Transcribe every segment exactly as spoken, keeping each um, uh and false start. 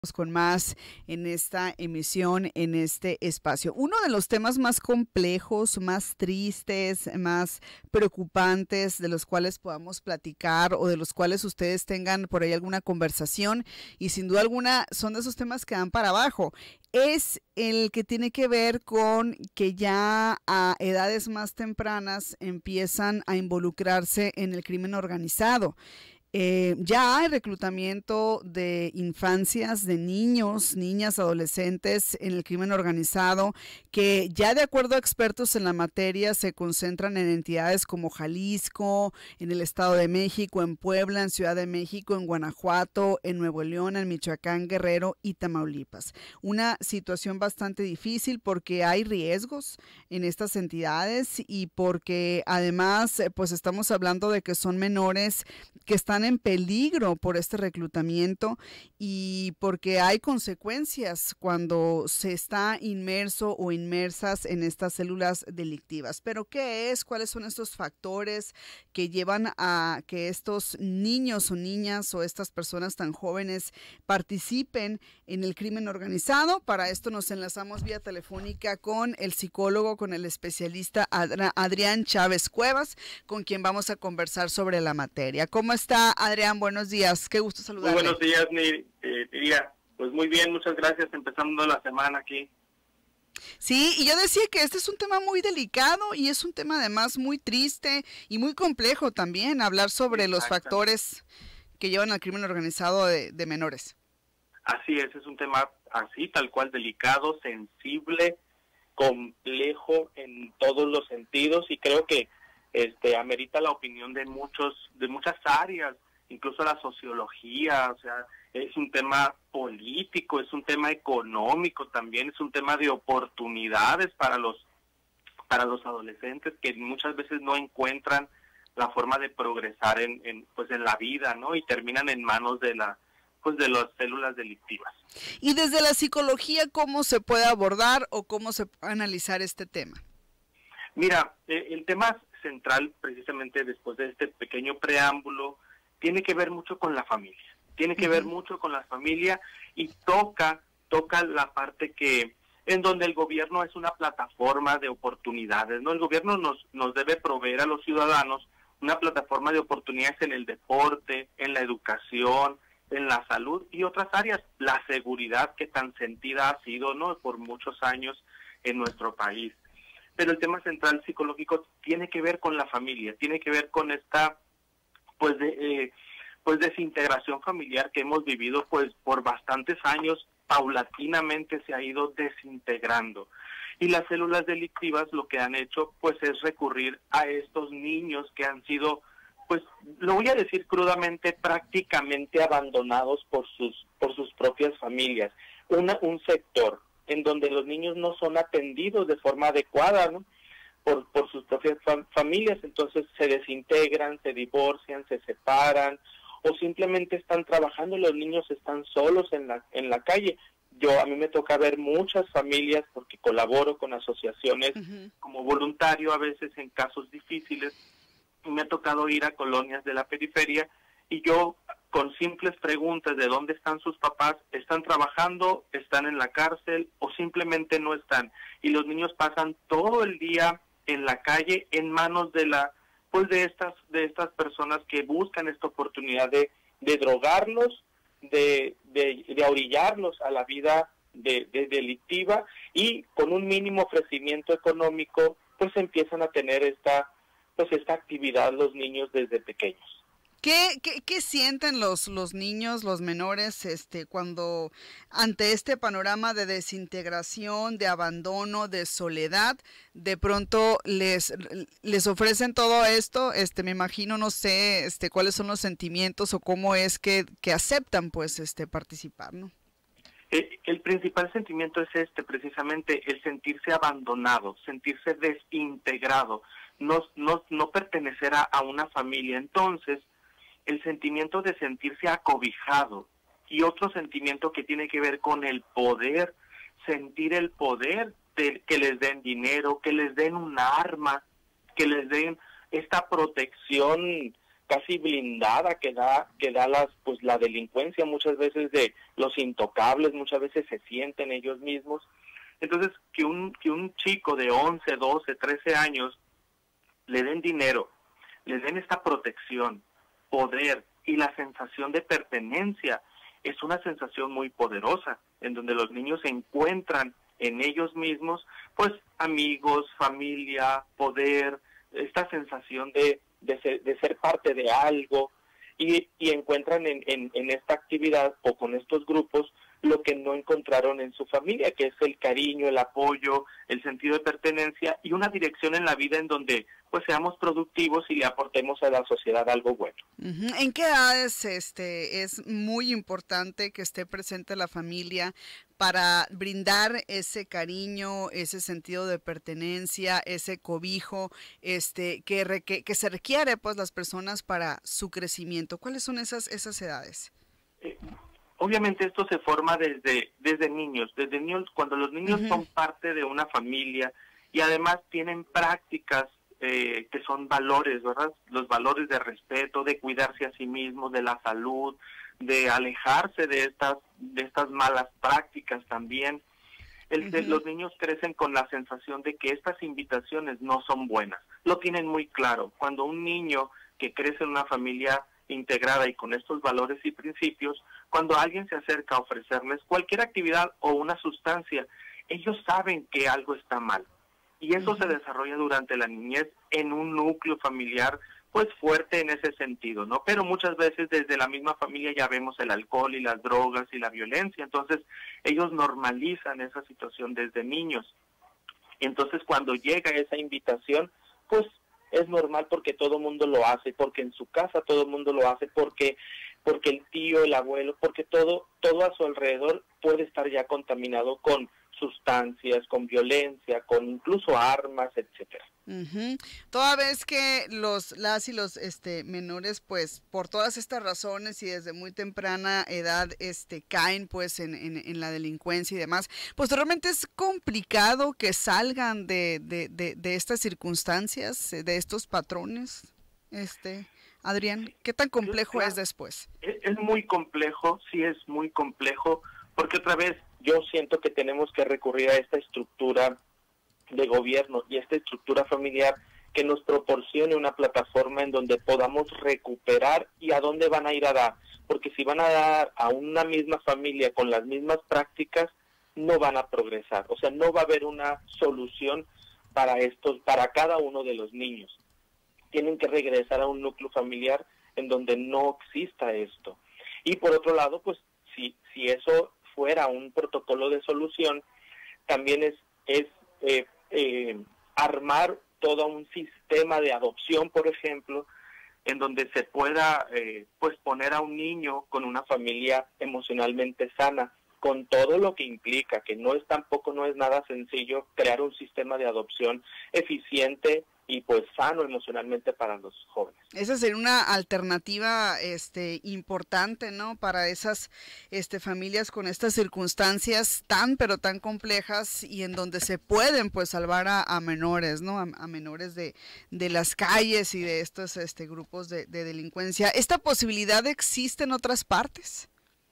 Con más en esta emisión, en este espacio. Uno de los temas más complejos, más tristes, más preocupantes, de los cuales podamos platicar o de los cuales ustedes tengan por ahí alguna conversación, y sin duda alguna son de esos temas que dan para abajo, es el que tiene que ver con que ya a edades más tempranas empiezan a involucrarse en el crimen organizado. Eh, ya hay reclutamiento de infancias, de niños, niñas, adolescentes en el crimen organizado, que ya de acuerdo a expertos en la materia se concentran en entidades como Jalisco, en el Estado de México, en Puebla, en Ciudad de México, en Guanajuato, en Nuevo León, en Michoacán, Guerrero y Tamaulipas. Una situación bastante difícil porque hay riesgos en estas entidades y porque además pues estamos hablando de que son menores que están en peligro por este reclutamiento y porque hay consecuencias cuando se está inmerso o inmersas en estas células delictivas. Pero ¿qué es? ¿Cuáles son estos factores que llevan a que estos niños o niñas o estas personas tan jóvenes participen en el crimen organizado? Para esto nos enlazamos vía telefónica con el psicólogo, con el especialista Adrián Chávez Cuevas, con quien vamos a conversar sobre la materia. ¿Cómo está, Adrián? Buenos días, qué gusto saludarle. Muy buenos días, Nidia. Pues muy bien, muchas gracias, empezando la semana aquí. Sí, y yo decía que este es un tema muy delicado y es un tema además muy triste y muy complejo también, hablar sobre los factores que llevan al crimen organizado de, de menores. Así es, es un tema así, tal cual, delicado, sensible, complejo en todos los sentidos, y creo que este amerita la opinión de muchos, de muchas áreas, incluso la sociología. O sea, es un tema político, es un tema económico también, es un tema de oportunidades para los para los adolescentes que muchas veces no encuentran la forma de progresar en, en pues en la vida, ¿no? Y terminan en manos de la pues de las células delictivas. Y desde la psicología, ¿cómo se puede abordar o cómo se puede analizar este tema? Mira, eh, el tema central, precisamente después de este pequeño preámbulo, tiene que ver mucho con la familia, tiene que uh-huh. ver mucho con la familia y toca, toca la parte que, en donde el gobierno es una plataforma de oportunidades, ¿no? El gobierno nos, nos debe proveer a los ciudadanos una plataforma de oportunidades en el deporte, en la educación, en la salud y otras áreas, la seguridad que tan sentida ha sido, ¿no?, por muchos años en nuestro país. Pero el tema central psicológico tiene que ver con la familia, tiene que ver con esta pues de eh, pues desintegración familiar que hemos vivido pues por bastantes años. Paulatinamente se ha ido desintegrando, y las células delictivas lo que han hecho pues es recurrir a estos niños que han sido, pues lo voy a decir crudamente, prácticamente abandonados por sus por sus propias familias. Una, un sector en donde los niños no son atendidos de forma adecuada, ¿no?, por, por sus propias fam familias, entonces se desintegran, se divorcian, se separan, o simplemente están trabajando, los niños están solos en la, en la calle. Yo, a mí me toca ver muchas familias, porque colaboro con asociaciones uh-huh. como voluntario a veces en casos difíciles, y me ha tocado ir a colonias de la periferia, y yo, con simples preguntas de dónde están sus papás, están trabajando, están en la cárcel o simplemente no están. Y los niños pasan todo el día en la calle en manos de la pues de estas de estas personas que buscan esta oportunidad de, de drogarlos, de, de, de ahorillarlos a la vida de, de delictiva, y con un mínimo ofrecimiento económico pues empiezan a tener esta pues esta actividad los niños desde pequeños. ¿Qué, qué, qué sienten los, los niños, los menores, este, cuando ante este panorama de desintegración, de abandono, de soledad, de pronto les, les ofrecen todo esto? Este, me imagino, no sé, este, cuáles son los sentimientos o cómo es que, que aceptan, pues, este, participar, ¿no? El, el principal sentimiento es este, precisamente, el sentirse abandonado, sentirse desintegrado, no, no, no pertenecer a, a una familia. Entonces, el sentimiento de sentirse acobijado, y otro sentimiento que tiene que ver con el poder, sentir el poder de que les den dinero, que les den un arma, que les den esta protección casi blindada que da que da las pues la delincuencia muchas veces de los intocables, muchas veces se sienten ellos mismos. Entonces, que un que un chico de once, doce, trece años le den dinero, le den esta protección, poder y la sensación de pertenencia, es una sensación muy poderosa, en donde los niños encuentran en ellos mismos, pues, amigos, familia, poder, esta sensación de, de, ser, de ser parte de algo, y, y encuentran en, en, en esta actividad o con estos grupos lo que no encontraron en su familia, que es el cariño, el apoyo, el sentido de pertenencia y una dirección en la vida en donde pues seamos productivos y le aportemos a la sociedad algo bueno. Uh-huh. ¿En qué edades este, es muy importante que esté presente la familia para brindar ese cariño, ese sentido de pertenencia, ese cobijo este, que, re, que, que se requiere pues las personas para su crecimiento? ¿Cuáles son esas, esas edades? Eh, Obviamente esto se forma desde, desde niños, desde niños, cuando los niños uh-huh. son parte de una familia y además tienen prácticas eh, que son valores, ¿verdad? Los valores de respeto, de cuidarse a sí mismos, de la salud, de alejarse de estas, de estas malas prácticas también. El, uh-huh. Los niños crecen con la sensación de que estas invitaciones no son buenas. Lo tienen muy claro. Cuando un niño que crece en una familia integrada y con estos valores y principios, cuando alguien se acerca a ofrecerles cualquier actividad o una sustancia, ellos saben que algo está mal. Y eso uh-huh. se desarrolla durante la niñez en un núcleo familiar pues fuerte en ese sentido, ¿no? Pero muchas veces desde la misma familia ya vemos el alcohol y las drogas y la violencia, entonces ellos normalizan esa situación desde niños. Entonces cuando llega esa invitación, pues es normal porque todo el mundo lo hace, porque en su casa todo el mundo lo hace, porque porque el tío, el abuelo, porque todo todo a su alrededor puede estar ya contaminado con sustancias, con violencia, con incluso armas, etcétera. Uh-huh. Toda vez que los las y los este menores pues por todas estas razones y desde muy temprana edad este caen pues en, en, en la delincuencia y demás, pues realmente es complicado que salgan de, de, de, de estas circunstancias, de estos patrones, este Adrián, ¿qué tan complejo claro, es después? Es, es muy complejo, sí es muy complejo, porque otra vez yo siento que tenemos que recurrir a esta estructura de gobierno y esta estructura familiar que nos proporcione una plataforma en donde podamos recuperar y a dónde van a ir a dar, porque si van a dar a una misma familia con las mismas prácticas, no van a progresar, o sea, no va a haber una solución para estos, para cada uno de los niños. Tienen que regresar a un núcleo familiar en donde no exista esto. Y por otro lado, pues si, si eso fuera un protocolo de solución, también es, es eh, eh, armar todo un sistema de adopción, por ejemplo, en donde se pueda eh, pues poner a un niño con una familia emocionalmente sana, con todo lo que implica, que no es tampoco no es nada sencillo crear un sistema de adopción eficiente y pues sano emocionalmente para los jóvenes. Esa sería una alternativa este importante, ¿no? Para esas este familias con estas circunstancias tan pero tan complejas y en donde se pueden pues salvar a, a menores, ¿no? A, a menores de, de las calles y de estos este grupos de, de delincuencia. ¿Esta posibilidad existe en otras partes?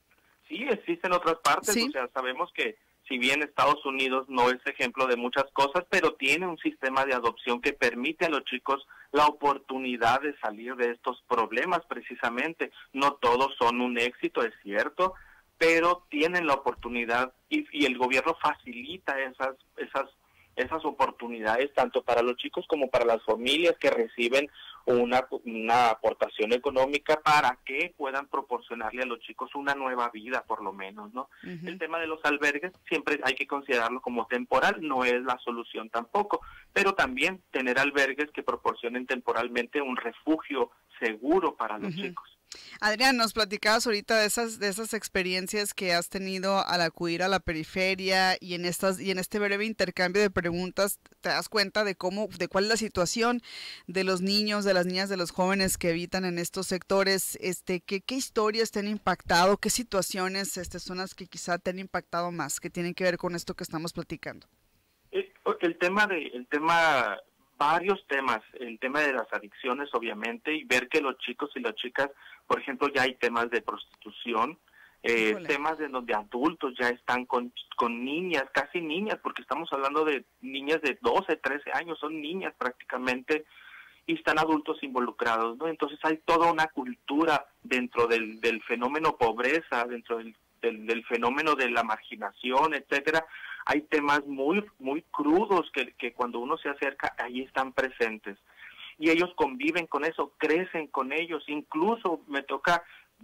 Sí, existe en otras partes, ¿sí? O sea, sabemos que si bien Estados Unidos no es ejemplo de muchas cosas, pero tiene un sistema de adopción que permite a los chicos la oportunidad de salir de estos problemas precisamente. No todos son un éxito, es cierto, pero tienen la oportunidad y, y el gobierno facilita esas, esas, esas oportunidades tanto para los chicos como para las familias que reciben una, una aportación económica para que puedan proporcionarle a los chicos una nueva vida, por lo menos, ¿no? Uh-huh. El tema de los albergues siempre hay que considerarlo como temporal, no es la solución tampoco, pero también tener albergues que proporcionen temporalmente un refugio seguro para los uh-huh. chicos. Adrián, nos platicabas ahorita de esas de esas experiencias que has tenido al acudir a la periferia y en estas y en este breve intercambio de preguntas te das cuenta de cómo de cuál es la situación de los niños, de las niñas, de los jóvenes que habitan en estos sectores, este qué qué historias te han impactado, qué situaciones este son las que quizá te han impactado más, que tienen que ver con esto que estamos platicando. El, el tema de el tema varios temas, el tema de las adicciones obviamente, y ver que los chicos y las chicas, por ejemplo, ya hay temas de prostitución, eh, temas en donde adultos ya están con, con niñas, casi niñas, porque estamos hablando de niñas de doce, trece años, son niñas prácticamente, y están adultos involucrados, ¿no? Entonces hay toda una cultura dentro del, del fenómeno pobreza, dentro del, del, del fenómeno de la marginación, etcétera. Hay temas muy muy crudos que, que cuando uno se acerca, ahí están presentes. Y ellos conviven con eso, crecen con ellos. Incluso me toca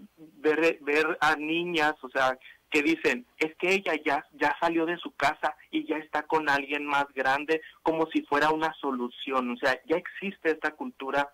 ver, ver a niñas, o sea, que dicen, es que ella ya, ya salió de su casa y ya está con alguien más grande, como si fuera una solución. O sea, ya existe esta cultura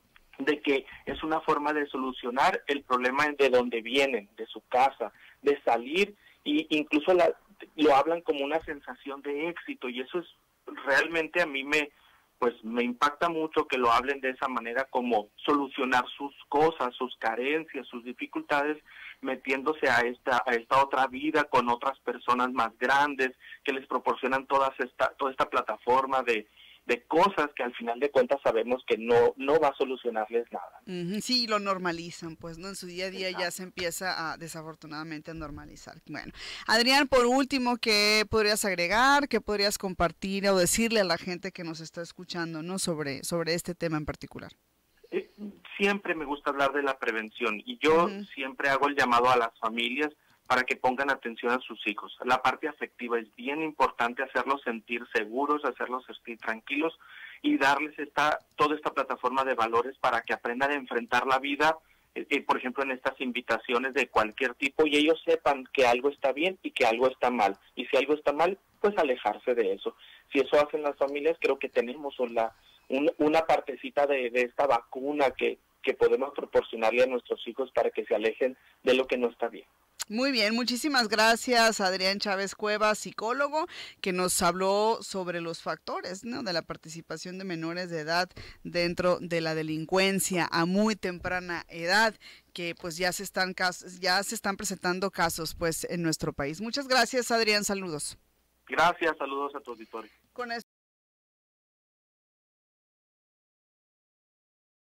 de que es una forma de solucionar el problema de donde vienen, de su casa, de salir, y incluso la, lo hablan como una sensación de éxito, y eso es realmente a mí me pues me impacta mucho que lo hablen de esa manera, como solucionar sus cosas, sus carencias, sus dificultades, metiéndose a esta a esta otra vida con otras personas más grandes que les proporcionan todas esta toda esta plataforma de de cosas que al final de cuentas sabemos que no no va a solucionarles nada. Uh-huh, sí, lo normalizan, pues, ¿no? En su día a día ya se empieza a, desafortunadamente, a normalizar. Bueno, Adrián, por último, ¿qué podrías agregar, qué podrías compartir o decirle a la gente que nos está escuchando, ¿no? sobre, sobre este tema en particular? Eh, siempre me gusta hablar de la prevención, y yo uh-huh. siempre hago el llamado a las familias para que pongan atención a sus hijos. La parte afectiva es bien importante, hacerlos sentir seguros, hacerlos sentir tranquilos y darles esta toda esta plataforma de valores para que aprendan a enfrentar la vida, eh, por ejemplo, en estas invitaciones de cualquier tipo, y ellos sepan que algo está bien y que algo está mal. Y si algo está mal, pues alejarse de eso. Si eso hacen las familias, creo que tenemos una, un, una partecita de, de esta vacuna que, que podemos proporcionarle a nuestros hijos para que se alejen de lo que no está bien. Muy bien, muchísimas gracias, Adrián Chávez Cuevas, psicólogo, que nos habló sobre los factores, ¿no? de la participación de menores de edad dentro de la delincuencia a muy temprana edad, que pues ya se están casos, ya se están presentando casos pues en nuestro país. Muchas gracias, Adrián, saludos. Gracias, saludos a tu auditorio. Con